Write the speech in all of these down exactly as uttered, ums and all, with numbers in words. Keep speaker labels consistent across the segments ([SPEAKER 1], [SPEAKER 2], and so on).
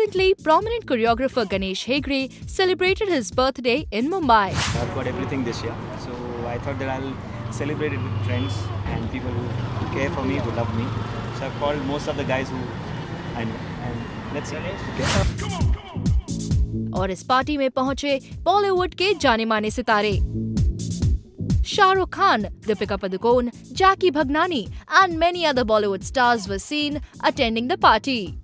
[SPEAKER 1] Recently, prominent choreographer Ganesh Hegde celebrated his birthday in Mumbai.
[SPEAKER 2] I've got everything this year, so I thought that I'll celebrate it with friends and people who care for me, who love me. So I've called most of the guys who I know, and let's see. Okay.
[SPEAKER 1] और इस party में पहुंचे बॉलीवुड के जाने माने सितारे Shahrukh Khan, Deepika Padukone, Jackie Bhagnani, and many other Bollywood stars were seen attending the party.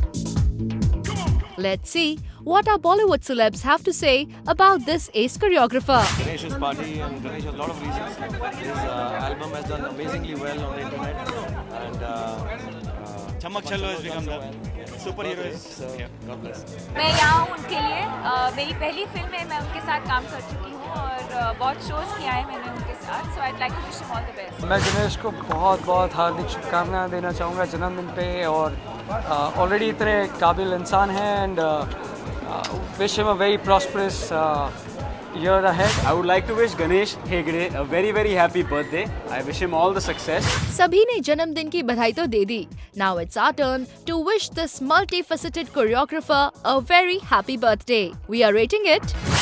[SPEAKER 1] Let's see what our Bollywood celebs have to say about this ace choreographer.
[SPEAKER 3] Ganesh's party, and Ganesh has a lot of reasons. His uh, album has done amazingly well on the internet, and uh, uh,
[SPEAKER 2] Chamak Challo has become the superhero.
[SPEAKER 3] So, God bless.
[SPEAKER 4] मैं यहाँ उनके लिए uh, मेरी पहली film में मैं उनके साथ काम कर चुकी हूँ और uh, बहुत शोज किया है मैंने उनके साथ. So I'd like to wish him all the best.
[SPEAKER 5] मैं गणेश को बहुत बहुत हार्दिक शुभकामनाएं देना चाहूँगा जन्मदिन पे और ऑलरेडी uh, इतने काबिल इंसान हैं and wish him a very prosperous uh, year ahead.
[SPEAKER 2] I would like to wish Ganesh Hegde a very very happy birthday. I wish him all the success.
[SPEAKER 1] सभी ने जन्मदिन की बधाई तो दे दी. Now it's our turn to wish this multifaceted choreographer a very happy birthday. We are rating it